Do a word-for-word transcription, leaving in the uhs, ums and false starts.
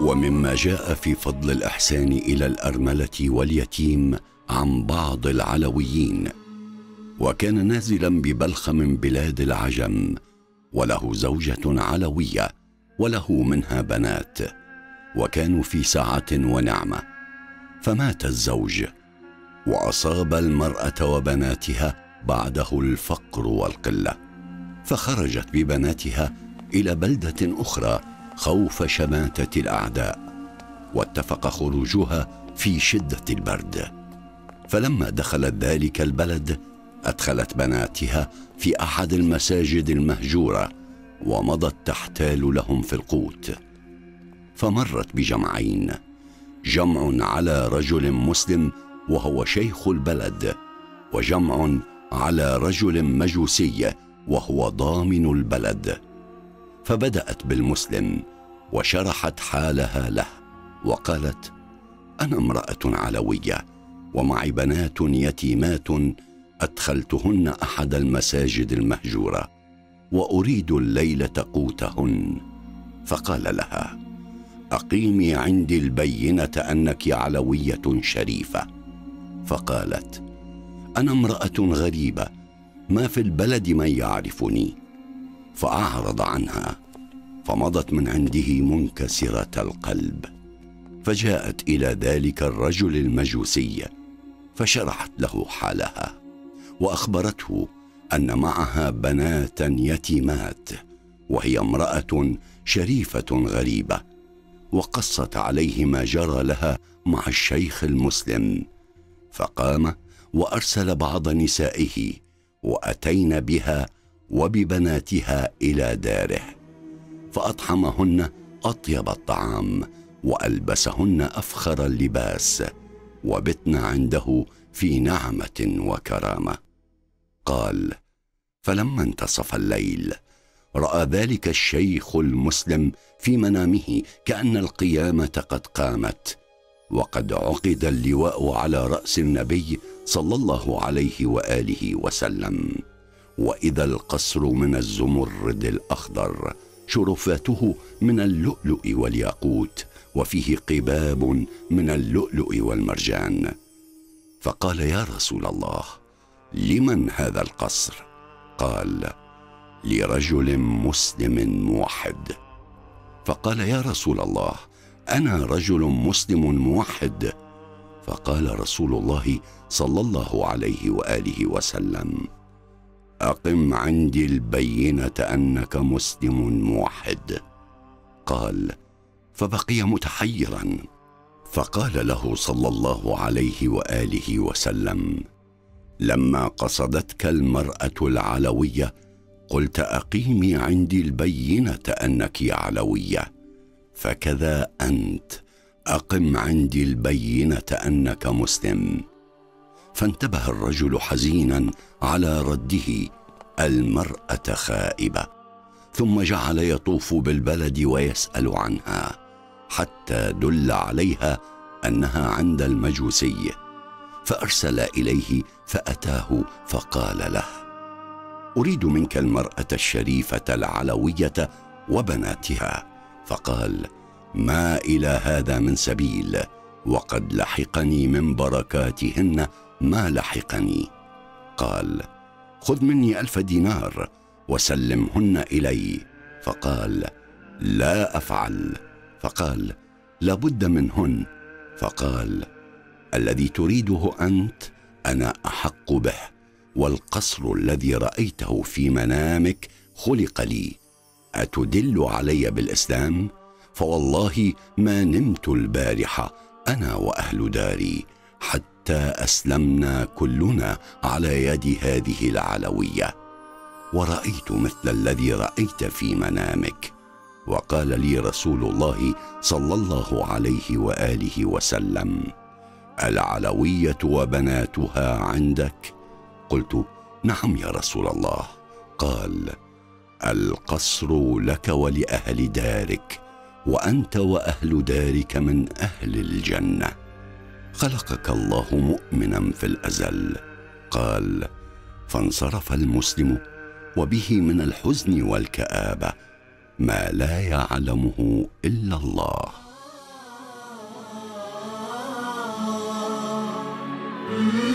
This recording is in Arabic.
ومما جاء في فضل الإحسان إلى الأرملة واليتيم عن بعض العلويين، وكان نازلا ببلخ من بلاد العجم، وله زوجة علوية وله منها بنات، وكانوا في سعة ونعمة. فمات الزوج، وأصاب المرأة وبناتها بعده الفقر والقلة، فخرجت ببناتها إلى بلدة أخرى خوف شماتة الأعداء، واتفق خروجها في شدة البرد. فلما دخلت ذلك البلد أدخلت بناتها في أحد المساجد المهجورة، ومضت تحتال لهم في القوت. فمرت بجمعين، جمع على رجل مسلم وهو شيخ البلد، وجمع على رجل مجوسي وهو ضامن البلد. فبدأت بالمسلم وشرحت حالها له، وقالت: أنا امرأة علوية ومعي بنات يتيمات أدخلتهن أحد المساجد المهجورة، وأريد الليلة قوتهن. فقال لها: أقيمي عندي البينة أنك علوية شريفة. فقالت: أنا امرأة غريبة، ما في البلد من يعرفني. فأعرض عنها، فمضت من عنده منكسرة القلب. فجاءت إلى ذلك الرجل المجوسي، فشرحت له حالها، وأخبرته أن معها بناتا يتيمات، وهي امرأة شريفة غريبة، وقصت عليه ما جرى لها مع الشيخ المسلم. فقام وأرسل بعض نسائه، وأتين بها وببناتها إلى داره، فأطعمهن أطيب الطعام، وألبسهن أفخر اللباس، وبتن عنده في نعمة وكرامة. قال: فلما انتصف الليل رأى ذلك الشيخ المسلم في منامه كأن القيامة قد قامت، وقد عقد اللواء على رأس النبي صلى الله عليه وآله وسلم، وإذا القصر من الزمرد الأخضر، شرفاته من اللؤلؤ والياقوت، وفيه قباب من اللؤلؤ والمرجان. فقال: يا رسول الله، لمن هذا القصر؟ قال: لرجل مسلم موحد. فقال: يا رسول الله، أنا رجل مسلم موحد. فقال رسول الله صلى الله عليه وآله وسلم: أقم عندي البينة أنك مسلم موحد. قال: فبقي متحيرا، فقال له صلى الله عليه وآله وسلم: لما قصدتك المرأة العلوية قلت أقيمي عندي البينة أنك علوية، فكذا أنت، أقم عندي البينة أنك مسلم. فانتبه الرجل حزينا على رده المرأة خائبة، ثم جعل يطوف بالبلد ويسأل عنها حتى دل عليها أنها عند المجوسي، فأرسل إليه فأتاه فقال له: أريد منك المرأة الشريفة العلوية وبناتها. فقال: ما إلى هذا من سبيل، وقد لحقني من بركاتهن ما لحقني. قال: خذ مني ألف دينار وسلمهن إلي. فقال: لا أفعل. فقال: لابد منهن. فقال: الذي تريده أنت أنا أحق به، والقصر الذي رأيته في منامك خلق لي، أتدل علي بالإسلام؟ فوالله ما نمت البارحة أنا وأهل داري حتى أسلمنا كلنا على يد هذه العلوية، ورأيت مثل الذي رأيت في منامك. وقال لي رسول الله صلى الله عليه وآله وسلم: العلوية وبناتها عندك؟ قلت: نعم يا رسول الله. قال: القصر لك ولأهل دارك، وأنت وأهل دارك من أهل الجنة، خلقك الله مؤمنا في الأزل. قال: فانصرف المسلم وبه من الحزن والكآبة ما لا يعلمه إلا الله. thank you